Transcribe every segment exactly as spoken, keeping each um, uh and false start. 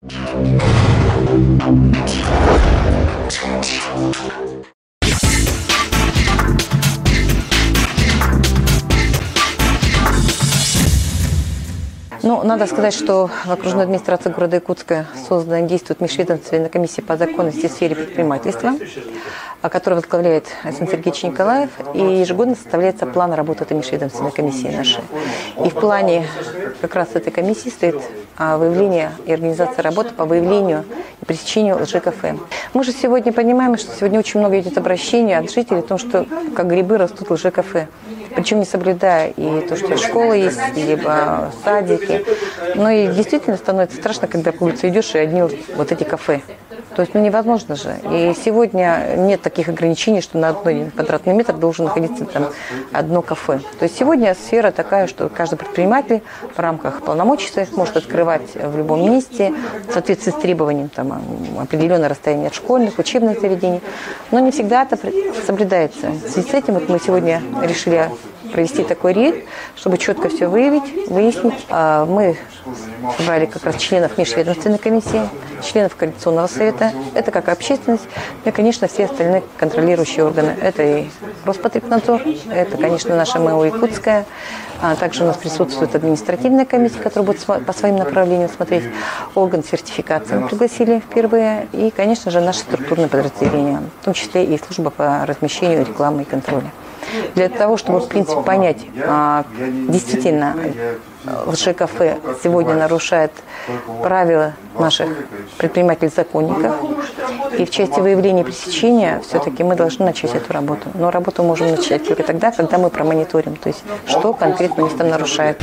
Ну, надо сказать, что в окружной администрации города Якутска создана и действует межведомственная комиссия по законности в сфере предпринимательства, которую возглавляет Александр Сергеевич Николаев, и ежегодно составляется план работы этой межведомственной комиссии нашей. И в плане как раз этой комиссии стоит выявление и организация работы по выявлению и пресечению лжекафе. Мы же сегодня понимаем, что сегодня очень много идет обращений от жителей о том, что как грибы растут лжекафе. Причем не соблюдая и то, что школа есть, либо садики. Ну и действительно становится страшно, когда по улице идешь и одни вот эти кафе. То есть, ну, невозможно же. И сегодня нет таких ограничений, что на одной квадратный метр должен находиться там одно кафе. То есть сегодня сфера такая, что каждый предприниматель в рамках полномочий своих может открывать в любом месте в соответствии с требованием там, определенное расстояние от школьных, учебных заведений. Но не всегда это соблюдается. В связи с этим вот мы сегодня решили провести такой рейд, чтобы четко все выявить, выяснить. Мы собрали как раз членов межведомственной комиссии, членов координационного совета, это как общественность, и, конечно, все остальные контролирующие органы. Это и Роспотребнадзор, это, конечно, наша МЭО Якутская, а также у нас присутствует административная комиссия, которая будет по своим направлениям смотреть, орган сертификации мы пригласили впервые, и, конечно же, наши структурные подразделения, в том числе и служба по размещению рекламы и контроля. Для того, чтобы, в принципе, понять, а, действительно, лжекафе сегодня нарушает правила наших предпринимателей-законников, и в части выявления и пресечения все-таки мы должны начать эту работу. Но работу можем начать только тогда, когда мы промониторим, то есть что конкретно место нарушает.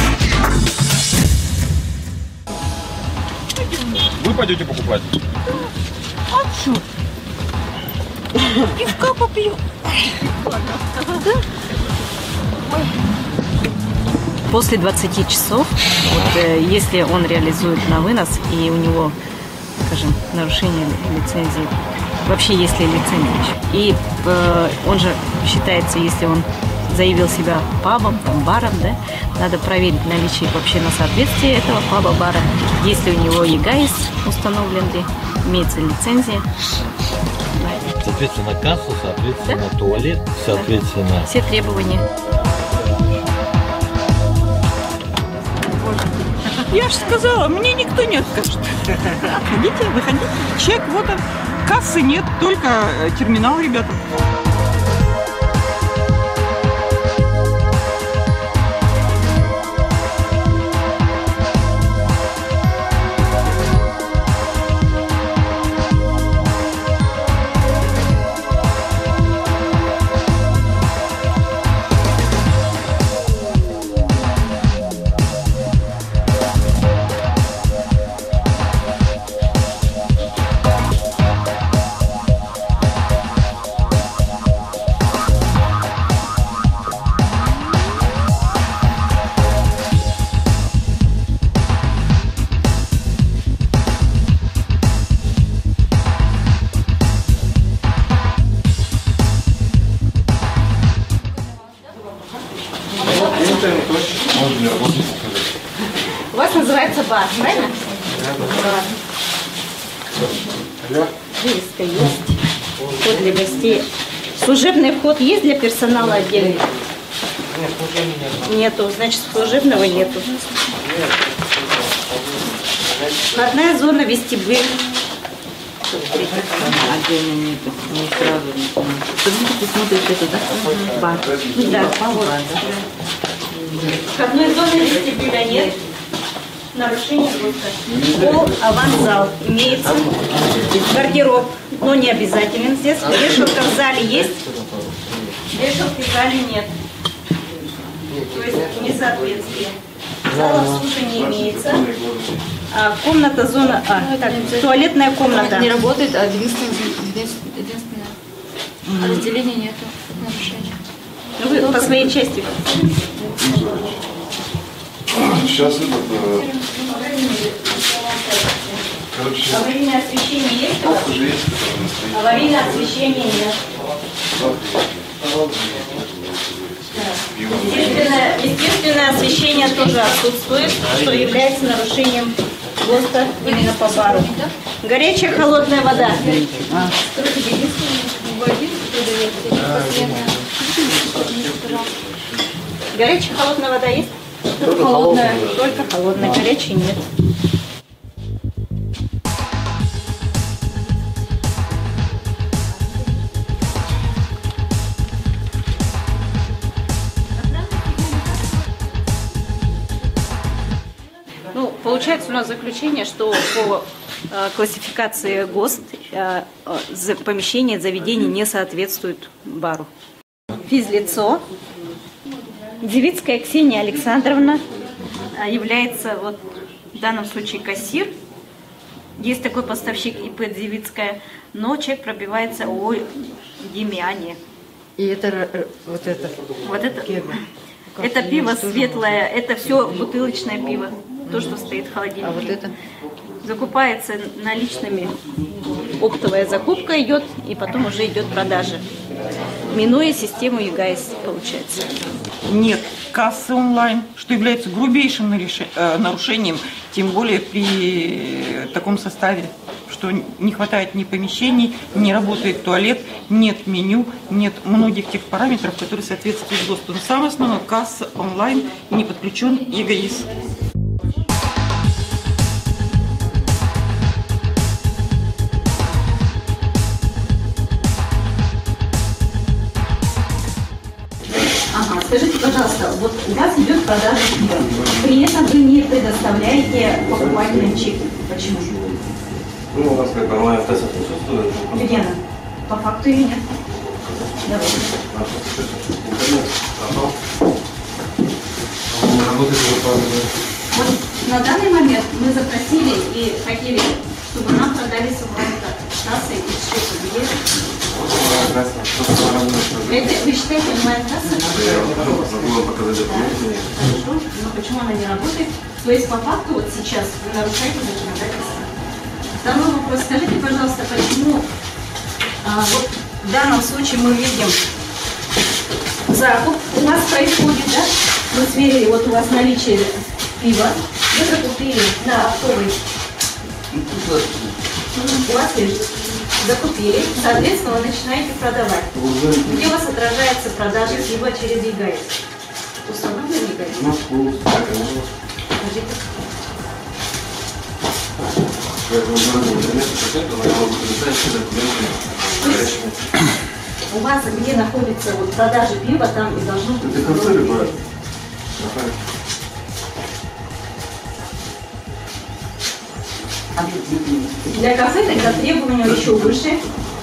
Вы пойдете покупать? А что? Пивка попью. После двадцати часов, вот, э, если он реализует на вынос и у него, скажем, нарушение лицензии, вообще если лицензия, и э, он же считается, если он заявил себя пабом, там, баром, да, надо проверить наличие вообще на соответствие этого паба, бара, если у него ЕГАИС установлен ли, имеется лицензия. Соответственно, кассу, соответственно, да? туалет, соответственно... Да. Все требования. Я же сказала, мне никто не откажет. Ходите, выходите, чек, вот он. Кассы нет, только терминал, ребята. У вас называется бар, правильно? Да. Вывеска есть. Вход для гостей. Служебный вход есть для персонала отдельный? Нет, нету. Нету, значит служебного нету. Входная зона, вестибюль. Отдельно нету, не сразу. Ты смотришь это, да? Бар. Да, вот. Входной зоны вестибюля нет. Нарушение просто. Пол, аванзал имеется. Гардероб, но не обязателен здесь. Вешалка в зале есть. Вешалки в зале нет. То есть несоответствие. Зал обслуживания имеется. А, комната, зона, а, так, туалетная комната. Не работает, а единственное, единственное разделения нету, нарушения. Вы по своей части. Сейчас этот... Э, короче... Аварийное освещение есть? Уже есть, аварийное освещение нет. Естественное, естественное освещение тоже отсутствует, что является нарушением ГОСТа именно по бару. Горячая, холодная вода. Горячая, холодная вода есть? Только холодная. Только холодная, горячей нет. Ну, получается у нас заключение, что по э, классификации ГОСТ э, э, за- помещение, заведение не соответствует бару. Физлицо. Девицкая Ксения Александровна э, является вот, в данном случае кассир. Есть такой поставщик ИП Девицкая, но человек пробивается о Демьяне. И это р- вот это. Вот это, Кега. это пиво светлое, это все бутылочное пиво, то, что стоит в холодильнике. А вот это? Закупается наличными, оптовая закупка идет, и потом уже идет продажа, минуя систему ЕГАИС, получается. Нет кассы онлайн, что является грубейшим нареш- э, нарушением, тем более при таком составе, что не хватает ни помещений, не работает туалет, нет меню, нет многих тех параметров, которые соответствуют ГОСТу. Но самое основное, касса онлайн, не подключен ЕГАИС. Ага, скажите, пожалуйста, вот у вас идет продажа пива, при этом вы не предоставляете покупателям чеки. Почему? Ну, у нас как бы онлайн-тест присутствует. Елена, по факту или нет? Давай. Вот на данный момент мы запросили и хотели, чтобы нам продали с онлайн-кассы и чеки. Это вы считаете онлайн-касса? Забыла показать документы. Хорошо, но почему она не работает? То есть по факту вот сейчас вы нарушаете законодательство. Второй вопрос. Скажите, пожалуйста, почему а, вот в данном случае мы видим закуп у нас происходит, да? Мы сверили, вот у вас наличие пива, вы закупили на оптовый, у вас лежит, закупили, соответственно, вы начинаете продавать. Где у вас отражается продажа пива через ЕГАИС? Установлен ЕГАИС? Скажите. У вас где находится вот продажа пива, там и должно быть. Это кафе любая. Для кафе тогда требования еще выше.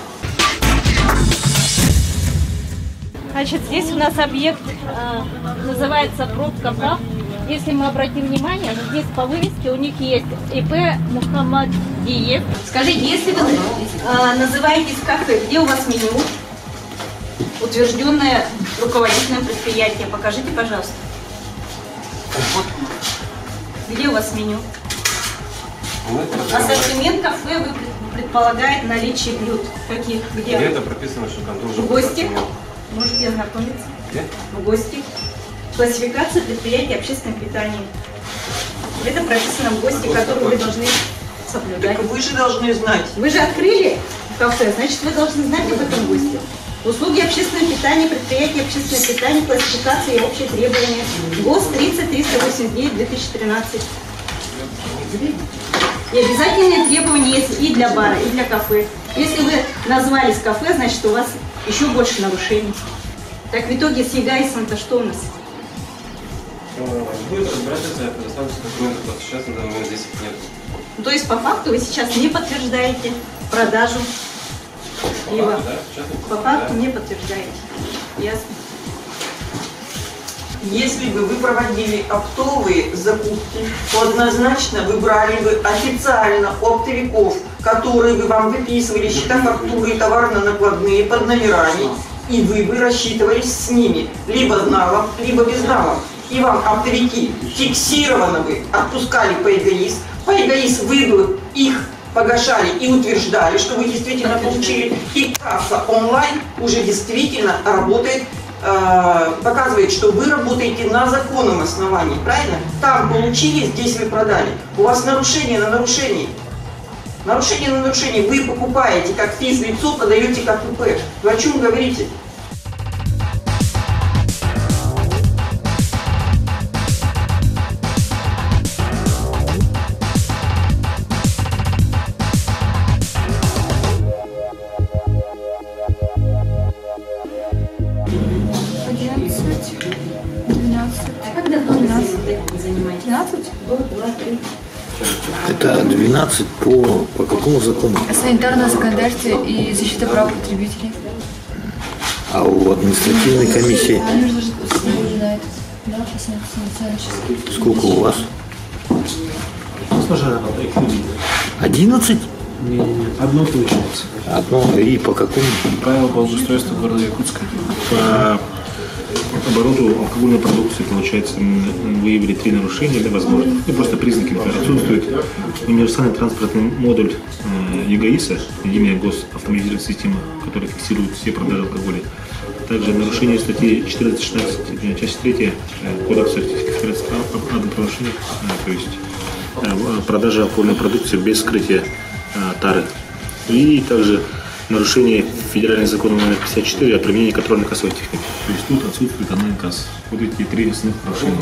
Значит, здесь у нас объект э, называется «Пробка прав». Если мы обратим внимание, здесь по вывеске у них есть ИП Мухаммадиев. Скажите, если вы э, называетесь кафе, где у вас меню, утвержденное руководителем предприятия? Покажите, пожалуйста. Где у вас меню? Ассортимент кафе вы предполагает наличие блюд. Каких? Где? Где-то прописано, что там должен В гости. Можете ознакомиться. Где? В гости. Классификация предприятий общественного питания. Это прописано в гости, которую вы должны соблюдать. Так вы же должны знать. Вы же открыли кафе, значит, вы должны знать об этом госте. Услуги общественного питания, предприятия общественного питания, классификация и общие требования. ГОСТ тридцать триста восемьдесят девять две тысячи тринадцать. И обязательные требования есть и для бара, и для кафе. Если вы назвались кафе, значит, у вас еще больше нарушений. Так в итоге с ЕГАИСом-то что у нас? Будет разбирательство, я предоставлю документы, просто сейчас на данный момент здесь их нет. Ну, то есть по факту вы сейчас не подтверждаете продажу пива. Да, сейчас не По факту не подтверждаете. Ясно. Если бы вы проводили оптовые закупки, то однозначно вы брали бы официально оптовиков, которые бы вам выписывали счета, фактуры и товарно-накладные под номерами, и вы бы рассчитывались с ними, либо налом, либо без налом. И вам оптовики фиксированно бы отпускали по ЕГАИС, по ЕГАИС вы бы их погашали и утверждали, что вы действительно получили, и касса онлайн уже действительно работает э, показывает, что вы работаете на законном основании, правильно? Там получили, здесь вы продали. У вас нарушение на нарушении. Нарушение на нарушении. Вы покупаете как физлицо, подаете как ИП. Вы о чем говорите? Это двенадцать по, по какому закону? Санитарное законодательство и защита прав потребителей. А у административной комиссии Они же знают. Да, по сколько у вас? Одиннадцать? Одно получается. Одно. И по какому? Правило по обустройству города Якутска. По обороту алкогольной продукции, получается, мы выявили три нарушения, да, возможно. И просто признаки, например, отсутствует универсальный транспортный модуль э, ЕГАИСа, единая госавтоматизированная система, которая фиксирует все продажи алкоголя. Также нарушение статьи четырнадцать шестнадцать, часть третья э, Кодекса федерации об правонарушениях, э, то есть э, продажа алкогольной продукции без скрытия э, тары. И также нарушение федерального закона номер пятьдесят четыре о применении контрольно-кассовой техники. То есть тут отсутствует онлайн-касса. Вот эти три основных нарушения.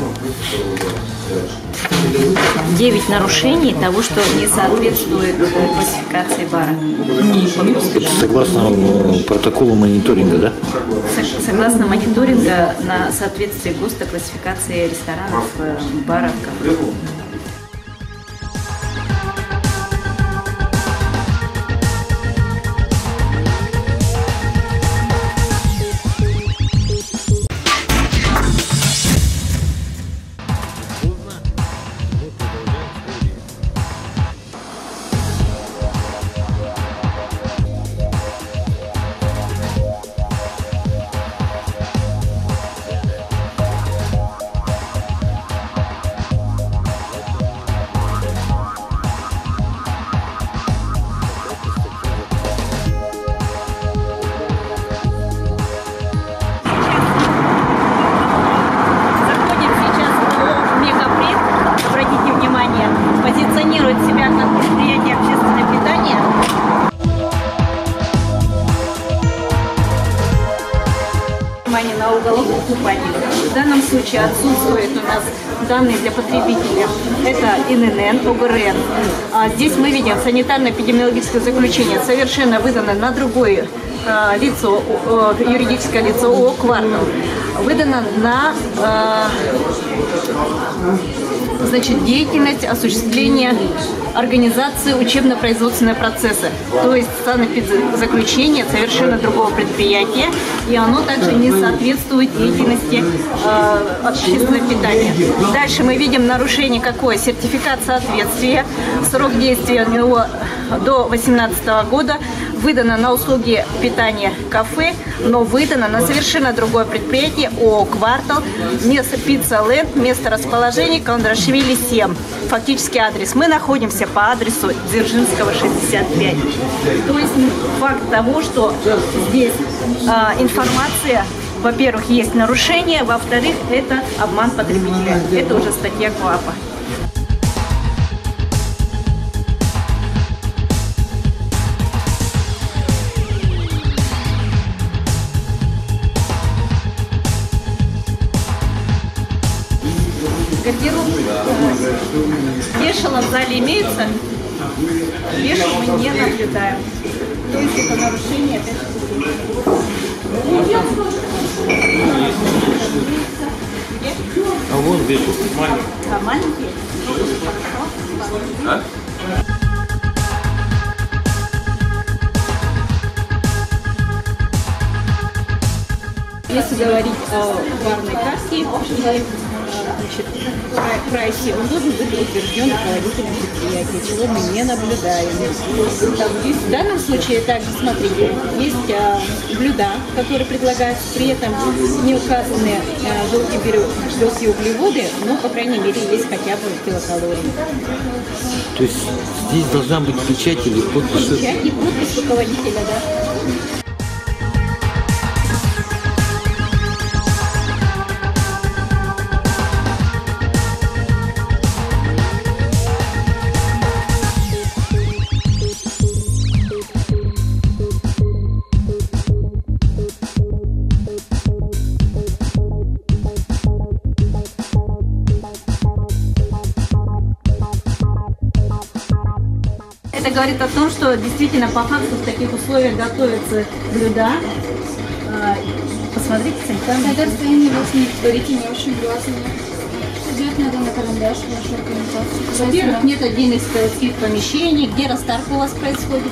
Девять нарушений того, что не соответствует классификации бара. Согласно протоколу мониторинга, да? Согласно мониторинга на соответствие ГОСТа классификации ресторанов, баров, кафе. Позиционирует себя как предприятие общественного питания. Внимание на уголок покупателя. В данном случае отсутствует у нас данные для потребителя. Это эн эн эн, о гэ эр эн. А здесь мы видим санитарно-эпидемиологическое заключение, совершенно выдано на другое э, лицо, э, юридическое лицо ООО «Квартал». Выдано на э, значит, деятельность осуществления организации учебно-производственного процесса. То есть санэпидзаключение совершенно другого предприятия, и оно также не соответствует деятельности э, общественного питания. Дальше мы видим нарушение какое? Сертификат соответствия. Срок действия у него до восемнадцатого года. Выдано на услуги питания кафе, но выдано на совершенно другое предприятие ООО «Квартал», место «Пицца Ленд», место расположения Кондрашвили семь. Фактически адрес. Мы находимся по адресу Дзержинского шестьдесят пять. То есть факт того, что здесь э, информация, во-первых, есть нарушение, во-вторых, это обман потребителя. Это уже статья КОАПа. Гардероб. Вешало в зале имеется, вешал мы не наблюдаем. То есть это нарушение опять же. А вон вешал. Маленький. А маленькие? А? Если говорить о барной кассе, значит, в прайсе, он должен быть утвержден руководителем предприятия, чего мы не наблюдаем. Там, здесь, в данном случае также, смотрите, есть а, блюда, которые предлагаются, при этом не указаны а, желтые, желтые углеводы, но, по крайней мере, есть хотя бы килокалории. То есть здесь должна быть печать или подпись? Печать и подпись руководителя, да. это говорит о том, что действительно по факту в таких условиях готовятся блюда. Посмотрите, Тогда состояние вас не творите, не очень властно. Идет надо на карандаш вашу организацию. Во-первых, нет отдельных складских помещений, где растарка у вас происходит.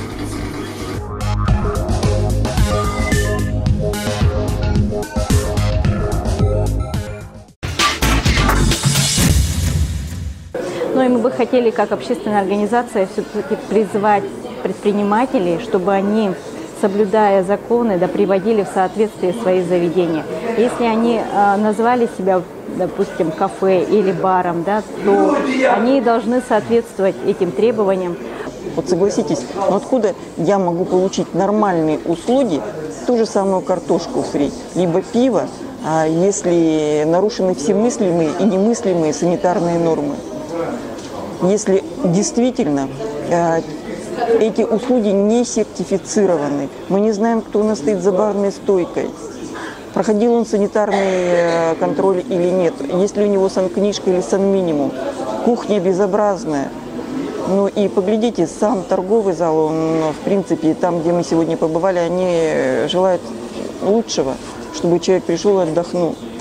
Ну и мы бы хотели, как общественная организация, все-таки призвать предпринимателей, чтобы они, соблюдая законы, да, приводили в соответствие свои заведения. Если они э, назвали себя, допустим, кафе или баром, да, то они должны соответствовать этим требованиям. Вот согласитесь, но откуда я могу получить нормальные услуги, ту же самую картошку фри, либо пиво, а если нарушены все мыслимые и немыслимые санитарные нормы? Если действительно э, эти услуги не сертифицированы, мы не знаем, кто у нас стоит за барной стойкой, проходил он санитарный э, контроль или нет, есть ли у него санкнижка или санминимум, кухня безобразная. Ну и поглядите, сам торговый зал, он, в принципе, там, где мы сегодня побывали, они желают лучшего, чтобы человек пришел и отдохнул.